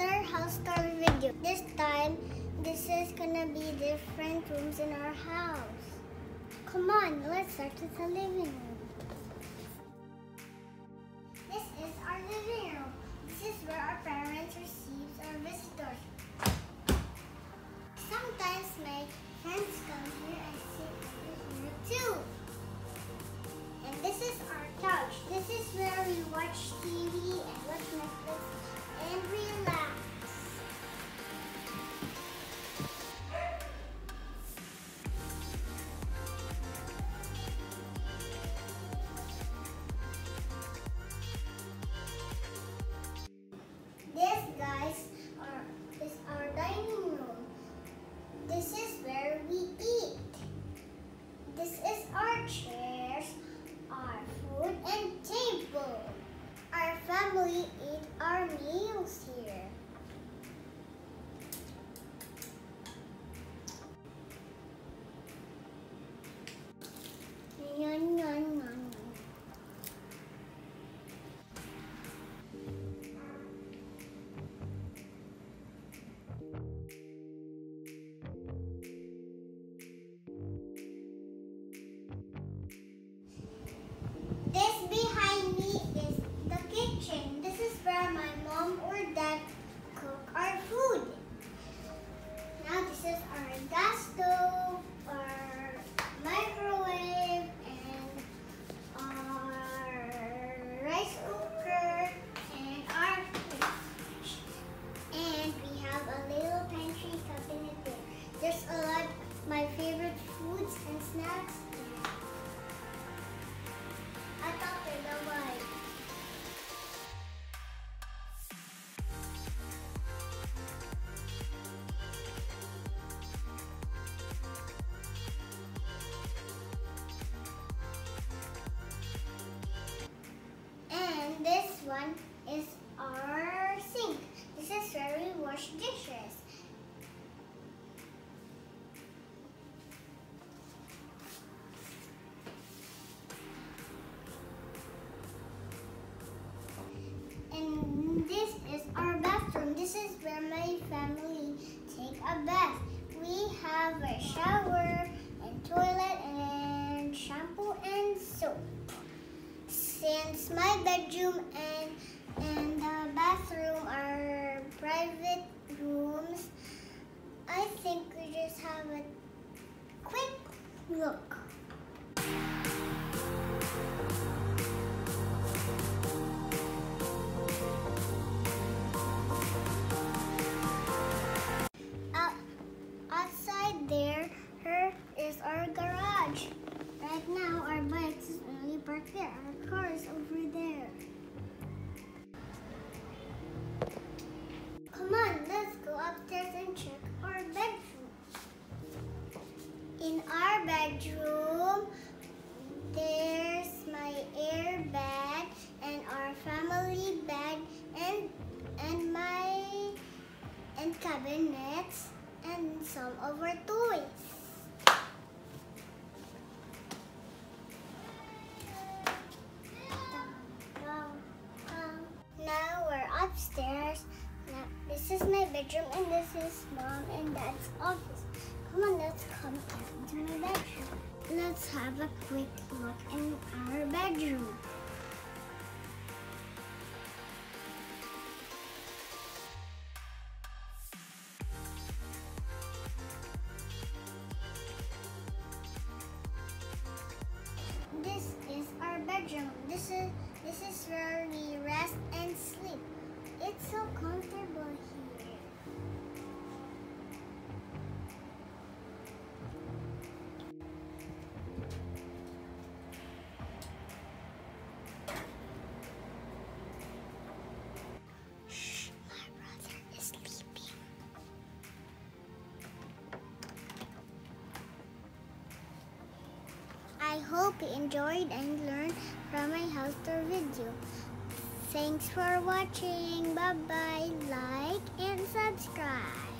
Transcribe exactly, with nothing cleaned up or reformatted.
another house tour video. This time, this is gonna be different rooms in our house. Come on, let's start with the living room. This is our living room. This is where our parents receive our visitors. Sometimes my friends come here and sit here too. And this is our couch. This is where we watch T V and watch Netflix and relax. This, guys, are, is our dining room. This is where we eat. This is our chairs, our food and table. Our family eat our meals here. Yum, yum, yum. This behind me is the kitchen. This is where my mom or dad cook our food. Now this is our gas stove, our microwave, and our rice cooker, and our fridge. And we have a little pantry cabinet there. There's a lot of my favorite foods and snacks. I thought they were white. And this one is our sink. This is where we wash dishes. And this is our bathroom. This is where my family take a bath. We have a shower and toilet and shampoo and soap. Since my bedroom and, and the bathroom are private rooms, I think we just have a quick look. Outside there, here is our garage. Right now, our bikes is only parked there. Our car is over there. Come on, let's go upstairs and check our bedroom. In our bedroom, there's my air bed and our family bed and and my and cabinets and some of our toys. Now we're upstairs. Now this is my bedroom and this is mom and dad's office. Come on, let's come into my bedroom. Let's have a quick look in our bedroom. This is our bedroom. This is this is where we rest and sleep. It's so comfortable here. Shh, my brother is sleeping. I hope you enjoyed and learned from my house tour video. Thanks for watching. Bye bye. Like and subscribe.